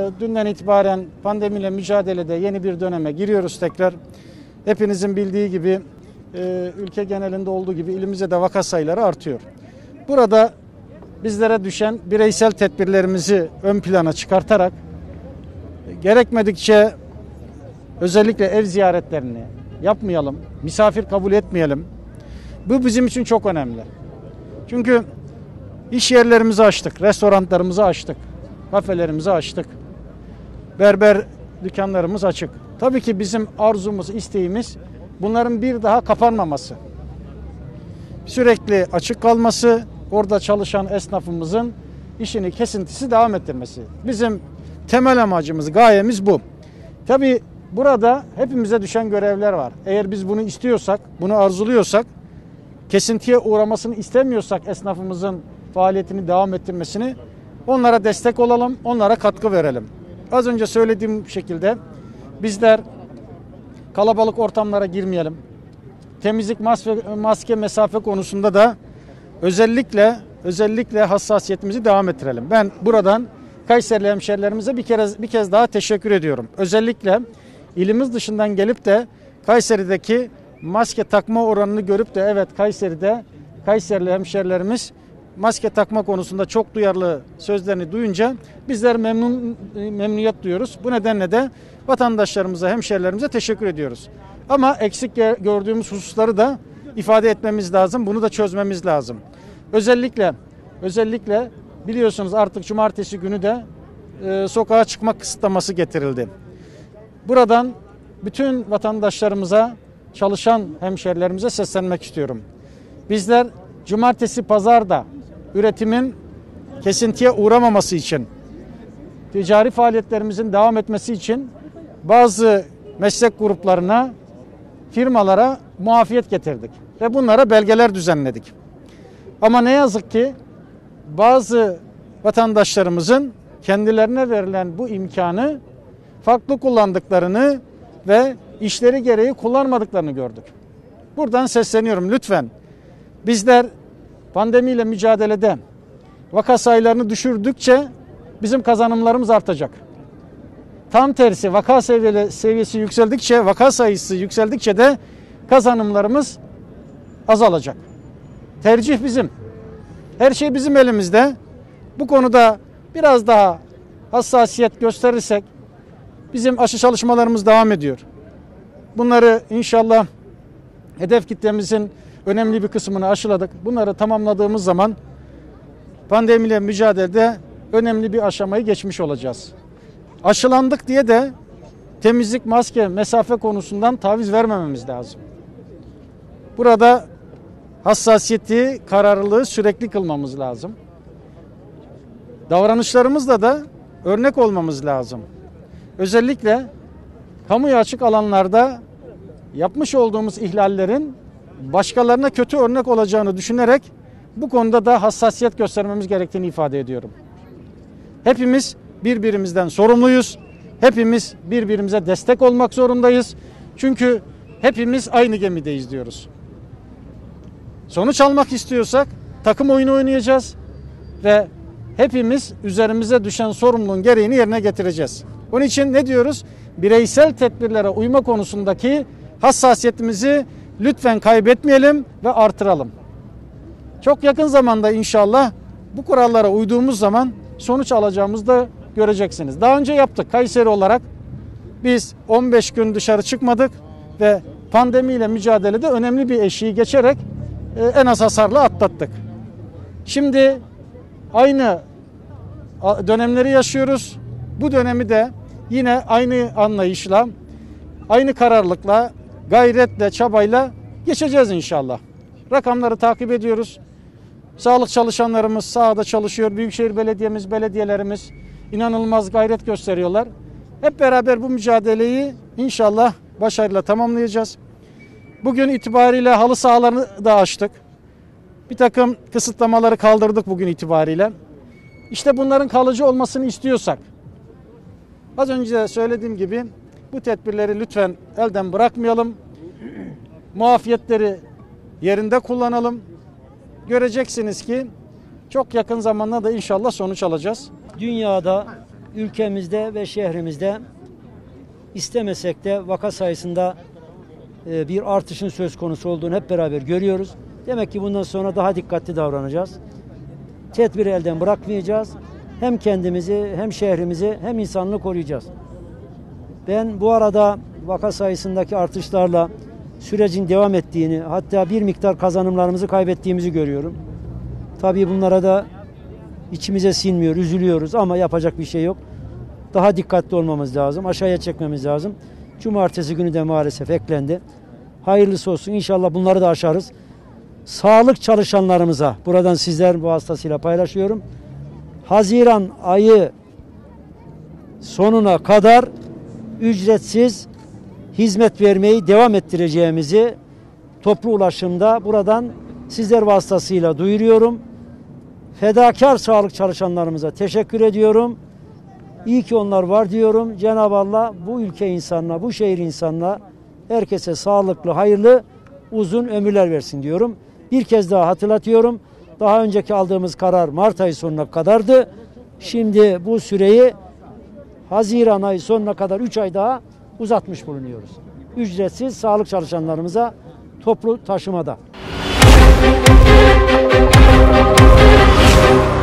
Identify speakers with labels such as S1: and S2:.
S1: Dünden itibaren pandemiyle mücadelede yeni bir döneme giriyoruz tekrar. Hepinizin bildiği gibi ülke genelinde olduğu gibi ilimizde de vaka sayıları artıyor. Burada bizlere düşen bireysel tedbirlerimizi ön plana çıkartarak gerekmedikçe özellikle ev ziyaretlerini yapmayalım, misafir kabul etmeyelim. Bu bizim için çok önemli. Çünkü iş yerlerimizi açtık, restoranlarımızı açtık, kafelerimizi açtık, berber dükkanlarımız açık. Tabii ki bizim arzumuz, isteğimiz bunların bir daha kapanmaması. Sürekli açık kalması, orada çalışan esnafımızın işini kesintisi devam ettirmesi. Bizim temel amacımız, gayemiz bu. Tabii burada hepimize düşen görevler var. Eğer biz bunu istiyorsak, bunu arzuluyorsak, kesintiye uğramasını istemiyorsak esnafımızın faaliyetini devam ettirmesini, onlara destek olalım, onlara katkı verelim. Az önce söylediğim şekilde bizler kalabalık ortamlara girmeyelim. Temizlik, maske, mesafe konusunda da özellikle hassasiyetimizi devam ettirelim. Ben buradan Kayserili hemşerilerimize bir kez daha teşekkür ediyorum. Özellikle ilimiz dışından gelip de Kayseri'deki maske takma oranını görüp de evet Kayserili hemşerilerimiz maske takma konusunda çok duyarlı sözlerini duyunca bizler memnuniyet duyuyoruz. Bu nedenle de vatandaşlarımıza, hemşerilerimize teşekkür ediyoruz. Ama eksik gördüğümüz hususları da ifade etmemiz lazım. Bunu da çözmemiz lazım. Özellikle biliyorsunuz artık cumartesi günü de sokağa çıkma kısıtlaması getirildi. Buradan bütün vatandaşlarımıza, çalışan hemşerilerimize seslenmek istiyorum. Bizler cumartesi, pazarda üretimin kesintiye uğramaması için, ticari faaliyetlerimizin devam etmesi için bazı meslek gruplarına, firmalara muafiyet getirdik ve bunlara belgeler düzenledik. Ama ne yazık ki bazı vatandaşlarımızın kendilerine verilen bu imkanı farklı kullandıklarını ve işleri gereği kullanmadıklarını gördük. Buradan sesleniyorum, lütfen bizler pandemiyle mücadelede vaka sayılarını düşürdükçe bizim kazanımlarımız artacak. Tam tersi vaka seviyesi yükseldikçe, vaka sayısı yükseldikçe de kazanımlarımız azalacak. Tercih bizim. Her şey bizim elimizde. Bu konuda biraz daha hassasiyet gösterirsek, bizim aşı çalışmalarımız devam ediyor. Bunları inşallah hedef kitlemizin önemli bir kısmını aşıladık. Bunları tamamladığımız zaman pandemiyle mücadelede önemli bir aşamayı geçmiş olacağız. Aşılandık diye de temizlik, maske, mesafe konusundan taviz vermememiz lazım. Burada hassasiyeti, kararlılığı sürekli kılmamız lazım. Davranışlarımızla da örnek olmamız lazım. Özellikle kamuya açık alanlarda yapmış olduğumuz ihlallerin başkalarına kötü örnek olacağını düşünerek bu konuda da hassasiyet göstermemiz gerektiğini ifade ediyorum. Hepimiz birbirimizden sorumluyuz. Hepimiz birbirimize destek olmak zorundayız. Çünkü hepimiz aynı gemideyiz diyoruz. Sonuç almak istiyorsak takım oyunu oynayacağız ve hepimiz üzerimize düşen sorumluluğun gereğini yerine getireceğiz. Onun için ne diyoruz? Bireysel tedbirlere uyma konusundaki hassasiyetimizi lütfen kaybetmeyelim ve artıralım. Çok yakın zamanda inşallah bu kurallara uyduğumuz zaman sonuç alacağımızı da göreceksiniz. Daha önce yaptık Kayseri olarak. Biz 15 gün dışarı çıkmadık ve pandemiyle mücadelede önemli bir eşiği geçerek en az hasarla atlattık. Şimdi aynı dönemleri yaşıyoruz. Bu dönemi de yine aynı anlayışla, aynı kararlılıkla, gayretle, çabayla geçeceğiz inşallah. Rakamları takip ediyoruz. Sağlık çalışanlarımız sahada çalışıyor. Büyükşehir Belediyemiz, belediyelerimiz inanılmaz gayret gösteriyorlar. Hep beraber bu mücadeleyi inşallah başarıyla tamamlayacağız. Bugün itibariyle halı sahalarını da açtık. Bir takım kısıtlamaları kaldırdık bugün itibariyle. İşte bunların kalıcı olmasını istiyorsak, az önce de söylediğim gibi bu tedbirleri lütfen elden bırakmayalım. Muafiyetleri yerinde kullanalım. Göreceksiniz ki çok yakın zamanda da inşallah sonuç alacağız.
S2: Dünyada ülkemizde ve şehrimizde istemesek de vaka sayısında bir artışın söz konusu olduğunu hep beraber görüyoruz. Demek ki bundan sonra daha dikkatli davranacağız. Tedbiri elden bırakmayacağız. Hem kendimizi, hem şehrimizi, hem insanlığı koruyacağız. Ben bu arada vaka sayısındaki artışlarla sürecin devam ettiğini, hatta bir miktar kazanımlarımızı kaybettiğimizi görüyorum. Tabii bunlara da içimize sinmiyor, üzülüyoruz ama yapacak bir şey yok. Daha dikkatli olmamız lazım, aşağıya çekmemiz lazım. Cumartesi günü de maalesef eklendi. Hayırlısı olsun, İnşallah bunları da aşarız. Sağlık çalışanlarımıza, buradan sizler vasıtasıyla paylaşıyorum. Haziran ayı sonuna kadar ücretsiz hizmet vermeyi devam ettireceğimizi toplu ulaşımda buradan sizler vasıtasıyla duyuruyorum. Fedakar sağlık çalışanlarımıza teşekkür ediyorum. İyi ki onlar var diyorum. Cenab-ı Allah bu ülke insanına, bu şehir insanına herkese sağlıklı, hayırlı, uzun ömürler versin diyorum. Bir kez daha hatırlatıyorum. Daha önceki aldığımız karar Mart ayı sonuna kadardı. Şimdi bu süreyi Haziran ayı sonuna kadar 3 ay daha uzatmış bulunuyoruz. Ücretsiz sağlık çalışanlarımıza toplu taşımada.